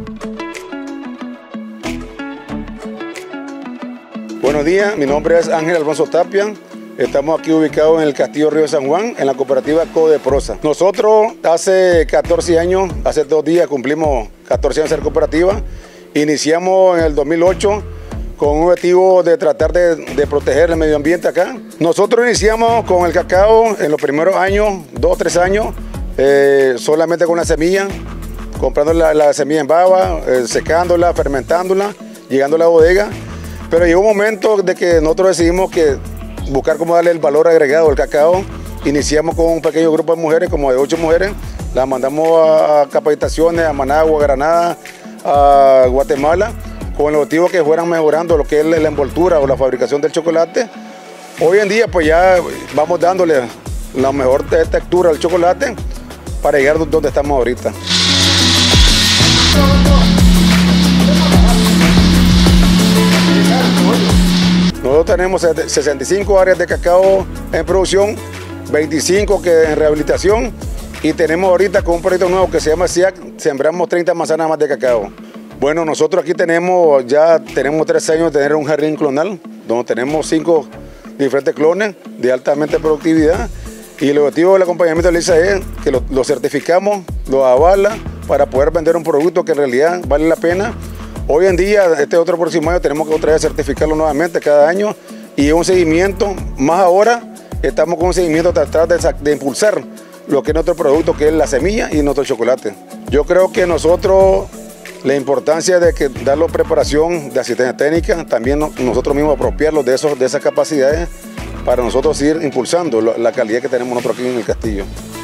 Buenos días, mi nombre es Ángel Alfonso Tapia. Estamos aquí ubicados en el Castillo Río San Juan, en la cooperativa Codeprosa. Nosotros hace 14 años, hace 2 días cumplimos 14 años de ser cooperativa. Iniciamos en el 2008 con un objetivo de tratar de proteger el medio ambiente acá. Nosotros iniciamos con el cacao en los primeros años, 2 o 3 años, solamente con la semilla, comprando la semilla en baba, secándola, fermentándola, llegando a la bodega. Pero llegó un momento de que nosotros decidimos buscar cómo darle el valor agregado al cacao. Iniciamos con un pequeño grupo de mujeres, como de 8 mujeres. Las mandamos a capacitaciones, a Managua, a Granada, a Guatemala, con el objetivo que fueran mejorando lo que es la envoltura o la fabricación del chocolate. Hoy en día pues ya vamos dándole la mejor textura al chocolate para llegar donde estamos ahorita. Nosotros tenemos 65 áreas de cacao en producción, 25 que en rehabilitación, y tenemos ahorita con un proyecto nuevo que se llama SIAC, sembramos 30 manzanas más de cacao. Bueno, nosotros aquí tenemos 3 años de tener un jardín clonal, donde tenemos 5 diferentes clones de altamente productividad, y el objetivo del acompañamiento de la ISA es que lo certificamos, lo avala para poder vender un producto que en realidad vale la pena. Hoy en día, este otro próximo año, tenemos que otra vez certificarlo nuevamente cada año, y un seguimiento, más ahora, estamos con un seguimiento tratar de impulsar lo que es nuestro producto, que es la semilla y nuestro chocolate. Yo creo que nosotros, la importancia de darle preparación de asistencia técnica, también nosotros mismos apropiarnos de esas capacidades para nosotros seguir impulsando la calidad que tenemos nosotros aquí en el castillo.